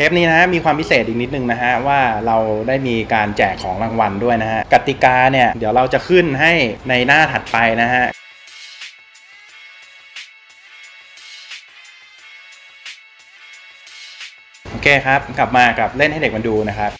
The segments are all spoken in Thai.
เทปนี้นะฮะมีความพิเศษอีกนิดนึงนะฮะว่าเราได้มีการแจกของรางวัลด้วยนะฮะกติกาเนี่ยเดี๋ยวเราจะขึ้นให้ในหน้าถัดไปนะฮะโอเคครับกลับมากับเล่นให้เด็กมันดูนะครับ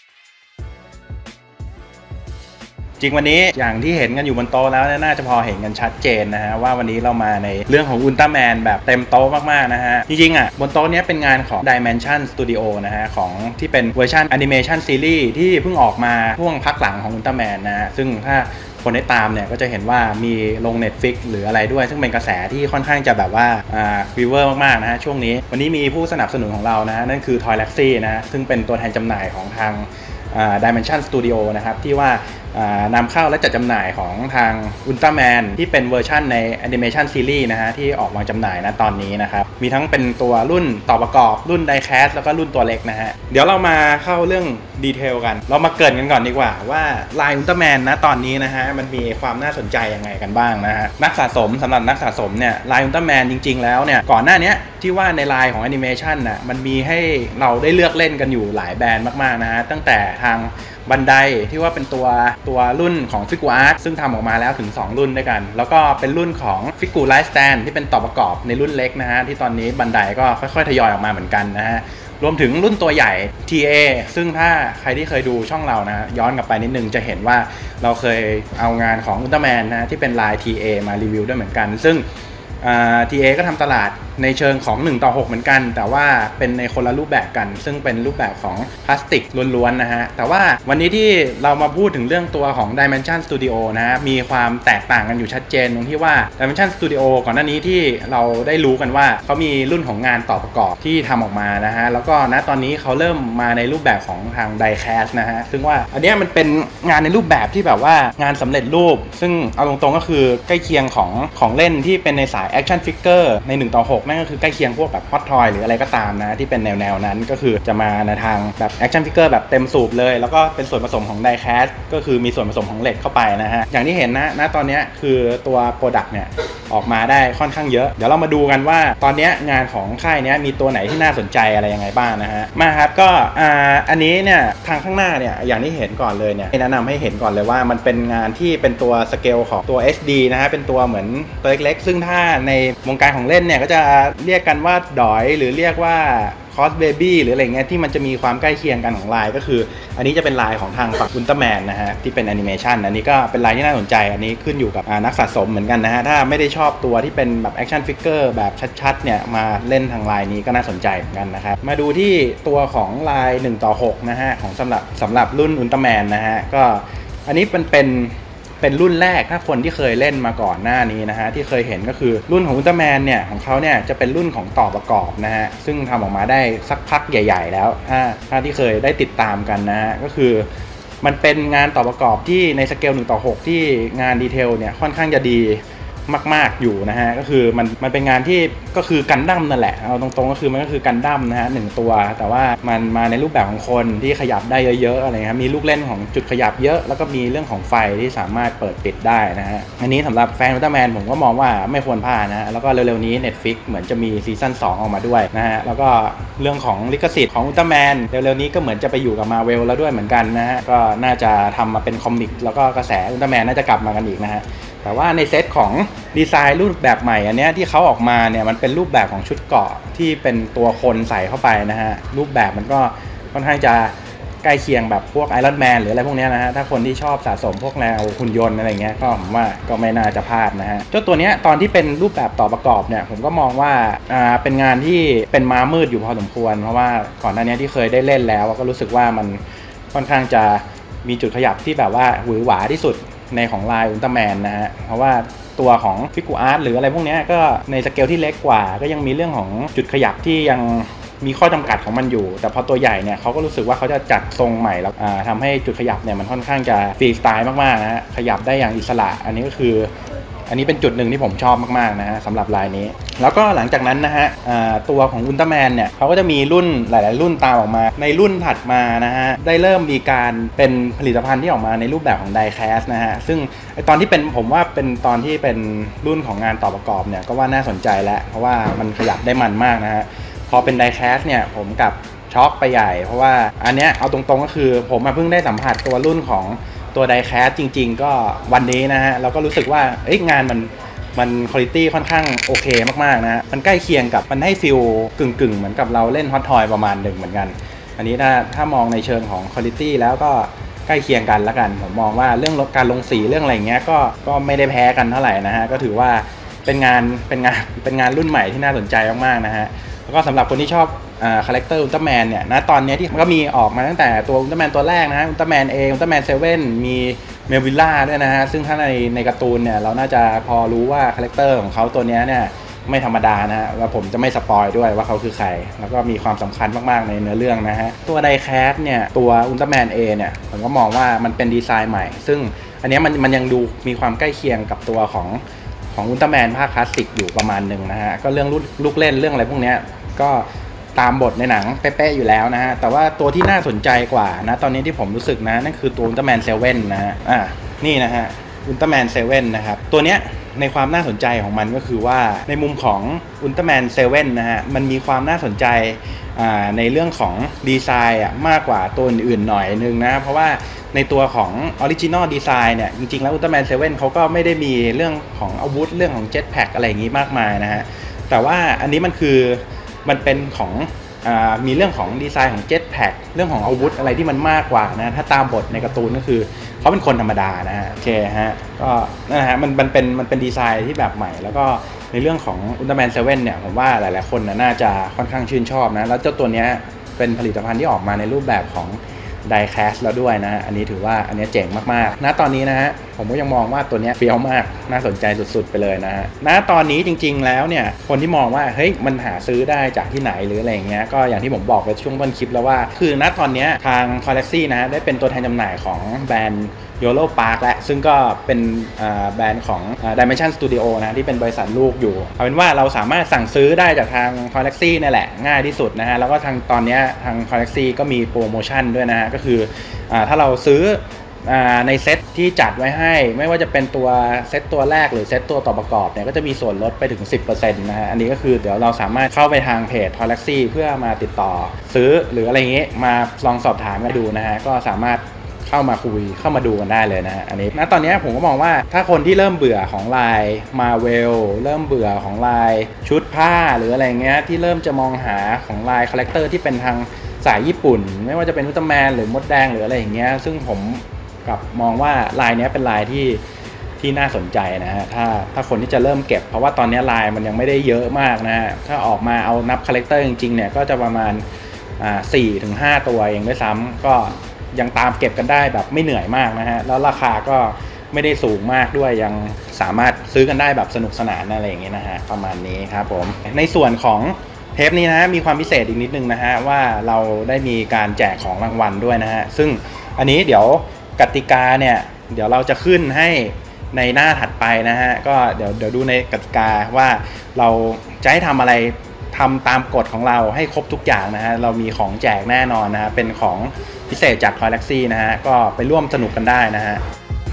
จริงวันนี้อย่างที่เห็นกันอยู่บนโต๊ะแล้วน่าจะพอเห็นกันชัดเจนนะฮะว่าวันนี้เรามาในเรื่องของอุลตร้าแมนแบบเต็มโต๊ะมากๆนะฮะจริงๆอ่ะบนโต๊ะนี้เป็นงานของ Dimension Studio นะฮะของที่เป็นเวอร์ชันแอนิเมชันซีรีส์ที่เพิ่งออกมาช่วงพักหลังของอุลตร้าแมนนะฮะซึ่งถ้าคนได้ตามเนี่ยก็จะเห็นว่ามีลง Netflix หรืออะไรด้วยซึ่งเป็นกระแสที่ค่อนข้างจะแบบว่าฟีเวอร์มากๆนะฮะช่วงนี้วันนี้มีผู้สนับสนุนของเรานะฮะนั่นคือ Toylaxy นะฮะซึ่งเป็นตัวแทนจำหน่ายของทางDimension Studio นะครับที่ว่านำเข้าและจัดจำหน่ายของทางอุลตร้าแมนที่เป็นเวอร์ชันในแอนิเมชันซีรีส์นะฮะที่ออกวางจำหน่ายนะตอนนี้นะครับมีทั้งเป็นตัวรุ่นต่อประกอบรุ่นไดแคสแล้วก็รุ่นตัวเล็กนะฮะเดี๋ยวเรามาเข้าเรื่องดีเทลกันเรามาเกริ่นกันก่อนดีกว่าว่าลายอุลตร้าแมนนะตอนนี้นะฮะมันมีความน่าสนใจยังไงกันบ้างนะฮะนักสะสมสำหรับนักสะสมเนี่ยลายอุลตร้าแมนจริงๆแล้วเนี่ยก่อนหน้านี้ที่ว่าในลายของแอนิเมชันน่ะมันมีให้เราได้เลือกเล่นกันอยู่หลายแบรนด์มากๆนะฮะตั้งแต่ทางบันไดที่ว่าเป็นตัวรุ่นของฟิกูอาร์ตซึ่งทำออกมาแล้วถึง2รุ่นด้วยกันแล้วก็เป็นรุ่นของฟิกูไลฟ์สแตนที่เป็นต่อประกอบในรุ่นเล็กนะฮะที่ตอนนี้บันไดก็ค่อยๆทยอยออกมาเหมือนกันนะฮะรวมถึงรุ่นตัวใหญ่ TA ซึ่งถ้าใครที่เคยดูช่องเรานะย้อนกลับไปนิดนึงจะเห็นว่าเราเคยเอางานของอุลตร้าแมนนะที่เป็นลาย TA มารีวิวด้วยเหมือนกันซึ่งTA ก็ทำตลาดในเชิงของ1:6เหมือนกันแต่ว่าเป็นในคนละรูปแบบกันซึ่งเป็นรูปแบบของพลาสติกล้วนๆนะฮะแต่ว่าวันนี้ที่เรามาพูดถึงเรื่องตัวของ Dimension Studio นะฮะมีความแตกต่างกันอยู่ชัดเจนตรงที่ว่า Dimension Studio ก่อนหน้านี้ที่เราได้รู้กันว่าเขามีรุ่นของงานต่อประกอบที่ทำออกมานะฮะแล้วก็ณตอนนี้เขาเริ่มมาในรูปแบบของทาง Diecast นะฮะซึ่งว่าอันนี้มันเป็นงานในรูปแบบที่แบบว่างานสำเร็จรูปซึ่งเอาตรงๆก็คือใกล้เคียงของเล่นที่เป็นในสาย Action Figure ใน1:6นั่นก็คือใกล้เคียงพวกแบบฮอตทอยหรืออะไรก็ตามนะที่เป็นแนวนั้นก็คือจะมาในทางแบบแอคชั่นฟิกเกอร์แบบเต็มสูบเลยแล้วก็เป็นส่วนผสมของไดแคสก็คือมีส่วนผสมของเหล็กเข้าไปนะฮะอย่างที่เห็นนะตอนนี้คือตัวโปรดักต์เนี่ยออกมาได้ค่อนข้างเยอะเดี๋ยวเรามาดูกันว่าตอนนี้งานของค่ายนี้มีตัวไหนที่น่าสนใจอะไรยังไงบ้างนะฮะมาครับก็อันนี้เนี่ยทางข้างหน้าเนี่ยอย่างที่เห็นก่อนเลยเนี่ยแนะนำให้เห็นก่อนเลยว่ามันเป็นงานที่เป็นตัวสเกลของตัว SD นะฮะเป็นตัวเหมือนตัวเล็กๆซึ่งถ้าในวงการของเล่นเนี่ยก็จะเรียกกันว่าดอยหรือเรียกว่าคอสเบบี้หรืออะไรเงี้ยที่มันจะมีความใกล้เคียงกันของลายก็คืออันนี้จะเป็นลายของทางฝั่งอุลตร้าแมนนะฮะที่เป็นแอนิเมชันอันนี้ก็เป็นลายที่น่าสนใจอันนี้ขึ้นอยู่กับนักสะสมเหมือนกันนะฮะถ้าไม่ได้ชอบตัวที่เป็นแบบแอคชั่นฟิกเกอร์แบบชัดๆเนี่ยมาเล่นทางลายนี้ก็น่าสนใจเหมือนกันนะครับมาดูที่ตัวของลาย1:6นะฮะของสำหรับรุ่นอุลตร้าแมนนะฮะก็อันนี้เป็นรุ่นแรกถ้าคนที่เคยเล่นมาก่อนหน้านี้นะฮะที่เคยเห็นก็คือรุ่นของอุลตร้าแมนเนี่ยของเขาเนี่ยจะเป็นรุ่นของต่อประกอบนะฮะซึ่งทำออกมาได้สักพักใหญ่ๆแล้วถ้าที่เคยได้ติดตามกันนะฮะก็คือมันเป็นงานต่อประกอบที่ในสเกล1:6ที่งานดีเทลเนี่ยค่อนข้างจะดีมากๆอยู่นะฮะก็คือมันเป็นงานที่ก็คือกันดั้มนั่นแหละเอาตรงๆก็คือมันก็คือกันดั้มนะฮะ1ตัวแต่ว่ามันมาในรูปแบบของคนที่ขยับได้เยอะๆอะไรครับมีลูกเล่นของจุดขยับเยอะแล้วก็มีเรื่องของไฟที่สามารถเปิดปิดได้นะฮะอันนี้สำหรับแฟนอุลตร้าแมนผมก็มองว่าไม่ควรพลาดนะฮะแล้วก็เร็วๆนี้ Netflix เหมือนจะมีซีซั่น2ออกมาด้วยนะฮะแล้วก็เรื่องของลิขสิทธิ์ของอุลตร้าแมนเร็วๆนี้ก็เหมือนจะไปอยู่กับ Marvel แล้วด้วยเหมือนกันนะฮะก็น่าจะทำมาเป็นคอมิกแล้วก็กระแสอุลตร้าแมนน่าจะกลับมากันอีกนะฮะแต่ว่าในเซตของดีไซน์รูปแบบใหม่อันนี้ที่เขาออกมาเนี่ยมันเป็นรูปแบบของชุดเกราะที่เป็นตัวคนใส่เข้าไปนะฮะรูปแบบมันก็ค่อนข้างจะใกล้เคียงแบบพวกไอรอนแมนหรืออะไรพวกนี้นะฮะถ้าคนที่ชอบสะสมพวกแนวหุ่นยนต์อะไรเงี้ยก็ผมว่าก็ไม่น่าจะพลาดนะฮะเจ้าตัวนี้ตอนที่เป็นรูปแบบต่อประกอบเนี่ยผมก็มองว่าเป็นงานที่เป็นม้ามืดอยู่พอสมควรเพราะว่าก่อนหน้านี้ที่เคยได้เล่นแล้วก็รู้สึกว่ามันค่อนข้างจะมีจุดขยับที่แบบว่าหวือหวาที่สุดในของลายอุลตร้าแมนนะฮะเพราะว่าตัวของฟิกูอาร์ตหรืออะไรพวกนี้ก็ในสเกลที่เล็กกว่าก็ยังมีเรื่องของจุดขยับที่ยังมีข้อจำกัดของมันอยู่แต่พอตัวใหญ่เนี่ยเขาก็รู้สึกว่าเขาจะจัดทรงใหม่แล้วทำให้จุดขยับเนี่ยมันค่อนข้างจะฟรีสไตล์มากๆนะฮะขยับได้อย่างอิสระอันนี้ก็คืออันนี้เป็นจุดหนึ่งที่ผมชอบมากๆนะฮะสำหรับลายนี้แล้วก็หลังจากนั้นนะฮะตัวของอุลตร้าแมนเนี่ยเขาก็จะมีรุ่นหลายๆรุ่นตามออกมาในรุ่นถัดมานะฮะได้เริ่มมีการเป็นผลิตภัณฑ์ที่ออกมาในรูปแบบของไดแคสนะฮะซึ่งตอนที่เป็นผมว่าเป็นตอนที่เป็นรุ่นของงานต่อประกอบเนี่ยก็ว่าน่าสนใจแล้วเพราะว่ามันขยับได้มันมากนะฮะพอเป็นไดแคสเนี่ยผมกับช็อกไปใหญ่เพราะว่าอันเนี้ยเอาตรงๆก็คือผมเพิ่งได้สัมผัสตัวรุ่นของตัวไดแคสจริงๆก็วันนี้นะฮะเราก็รู้สึกว่างานมันคุณภาพค่อนข้างโอเคมากๆนะมันใกล้เคียงกับมันให้ฟีลกึ่งเหมือนกับเราเล่นฮอตทอยประมาณหนึ่งเหมือนกันอันนี้ถ้ามองในเชิงของคุณภาพแล้วก็ใกล้เคียงกันแล้วกันผมมองว่าเรื่องการลงสีเรื่องอะไรเงี้ยก็ไม่ได้แพ้กันเท่าไหร่นะฮะก็ถือว่าเป็นงานรุ่นใหม่ที่น่าสนใจมากๆนะฮะแล้วก็สำหรับคนที่ชอบคาแรคเตอร์อุลตร้าแมนเนี่ยนะตอนนี้ที่มันก็มีออกมาตั้งแต่ตัวอุลตร้าแมนตัวแรกนะฮะอุลตร้าแมนอุลตร้าแมน7มีเมลวิลล่าด้วยนะฮะซึ่งถ้าในการ์ตูนเนี่ยเราน่าจะพอรู้ว่าคาแรคเตอร์ของเขาตัวนี้เนี่ยไม่ธรรมดานะฮะว่าผมจะไม่สปอยด้วยว่าเขาคือใครแล้วก็มีความสำคัญมากๆในเนื้อเรื่องนะฮะตัวไดแคสเนี่ยตัวอุลตร้าแมนเนี่ยผมก็มองว่ามันเป็นดีไซน์ใหม่ซึ่งอันนี้มันยังดูมีความใกล้เคียงกับตัวของอุลตร้าแมนภาคคลาสสิกอยู่ประมาณหนึ่งนะฮะก็เรื่องลูกเล่นเรื่องอะไรพวกนี้ก็ตามบทในหนังเป๊ะๆอยู่แล้วนะฮะแต่ว่าตัวที่น่าสนใจกว่านะตอนนี้ที่ผมรู้สึกนะนั่นคือตัวอุลตร้าแมน7นะฮะนี่นะฮะอุลตร้าแมน7นะครับตัวเนี้ยในความน่าสนใจของมันก็คือว่าในมุมของอุลตร้าแมน7นะฮะมันมีความน่าสนใจในเรื่องของดีไซน์มากกว่าตัวอื่นๆหน่อยนึงนะเพราะว่าในตัวของออริจินอลดีไซน์เนี่ยจริงๆแล้วอุลตร้าแมน7เขาก็ไม่ได้มีเรื่องของอาวุธเรื่องของเจ็ตแพ็กอะไรอย่างงี้มากมายนะฮะแต่ว่าอันนี้มันเป็นของมีเรื่องของดีไซน์ของเจ็ตแพ็กเรื่องของอาวุธอะไรที่มันมากกว่านะถ้าตามบทในการ์ตูนก็คือเขาเป็นคนธรรมดานะฮะโอเคฮะก็นะฮะมันเป็นดีไซน์ที่แบบใหม่แล้วก็ในเรื่องของอุลตร้าแมน7เนี่ยผมว่าหลายๆคนน่าจะค่อนข้างชื่นชอบนะแล้วเจ้าตัวนี้เป็นผลิตภัณฑ์ที่ออกมาในรูปแบบของไดแคสแล้วด้วยนะฮะอันนี้ถือว่าอันนี้เจ๋งมากๆณตอนนี้นะฮะผมก็ยังมองว่าตัวนี้เฟี้ยวมากน่าสนใจสุดๆไปเลยนะฮะณตอนนี้จริงๆแล้วเนี่ยคนที่มองว่าเฮ้ยมันหาซื้อได้จากที่ไหนหรืออะไรอย่างเงี้ยก็อย่างที่ผมบอกไปช่วงต้นคลิปแล้วว่าคือณตอนนี้ทาง Galaxy นะได้เป็นตัวแทนจำหน่ายของแบรนด์YOLO Park และซึ่งก็เป็นแบรนด์ของ Dimension Studio นะที่เป็นบริษัทลูกอยู่เอาเป็นว่าเราสามารถสั่งซื้อได้จากทาง Galaxy นี่แหละง่ายที่สุดนะฮะแล้วก็ทางตอนนี้ทาง Galaxy ก็มีโปรโมชั่นด้วยนะฮะก็คือถ้าเราซื้อในเซตที่จัดไว้ให้ไม่ว่าจะเป็นตัวเซตตัวแรกหรือเซตตัวต่อประกอบเนี่ยก็จะมีส่วนลดไปถึง 10% นะฮะอันนี้ก็คือเดี๋ยวเราสามารถเข้าไปทางเพจ Galaxy เพื่อมาติดต่อซื้อหรืออะไรอย่างงี้มาลองสอบถามกันดูนะฮะก็สามารถเข้ามาคุยเข้ามาดูกันได้เลยนะฮะอันนี้ณตอนนี้ผมก็มองว่าถ้าคนที่เริ่มเบื่อของลายมาเวลเริ่มเบื่อของลายชุดผ้าหรืออะไรเงี้ยที่เริ่มจะมองหาของลายคาแรคเตอร์ที่เป็นทางสายญี่ปุ่นไม่ว่าจะเป็นอุลตร้าแมนหรือมดแดงหรืออะไรอย่างเงี้ยซึ่งผมกับมองว่าลายนี้เป็นลายที่น่าสนใจนะฮะถ้าคนที่จะเริ่มเก็บเพราะว่าตอนนี้ลายมันยังไม่ได้เยอะมากนะฮะถ้าออกมาเอานับคาแรคเตอร์จริงๆเนี่ยก็จะประมาณ4-5 ตัวเองด้วยซ้ำก็ยังตามเก็บกันได้แบบไม่เหนื่อยมากนะฮะแล้วราคาก็ไม่ได้สูงมากด้วยยังสามารถซื้อกันได้แบบสนุกสนานอะไรอย่างเงี้ยนะฮะประมาณนี้ครับผมในส่วนของเทปนี้นะมีความพิเศษอีกนิดนึงนะฮะว่าเราได้มีการแจกของรางวัลด้วยนะฮะซึ่งอันนี้เดี๋ยวกติกาเนี่ยเดี๋ยวเราจะขึ้นให้ในหน้าถัดไปนะฮะก็เดี๋ยวดูในกติกาว่าเราจะให้ทำอะไรทำตามกฎของเราให้ครบทุกอย่างนะฮะเรามีของแจกแน่นอนนะฮะเป็นของพิเศษจาก Galaxy นะฮะก็ไปร่วมสนุกกันได้นะฮะ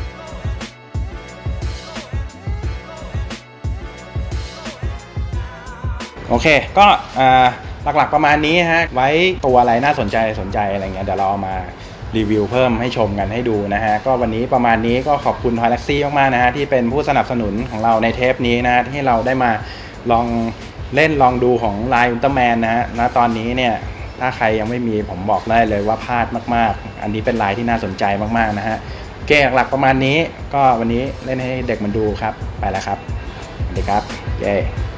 โอเคก็หลักๆประมาณนี้ฮะไว้ตัวอะไรน่าสนใจอะไรเงี้ยเดี๋ยวเราเอามารีวิวเพิ่มให้ชมกันให้ดูนะฮะก็วันนี้ประมาณนี้ก็ขอบคุณ Galaxy มากๆนะฮะที่เป็นผู้สนับสนุนของเราในเทปนี้นะที่เราได้มาลองเล่นลองดูของลายอุลตร้าแมนนะฮะณตอนนี้เนี่ยถ้าใครยังไม่มีผมบอกได้เลยว่าพลาดมากๆอันนี้เป็นลายที่น่าสนใจมากๆนะฮะเกมหลักประมาณนี้ก็วันนี้เล่นให้เด็กมันดูครับไปแล้วครับสวัสดีครับเย้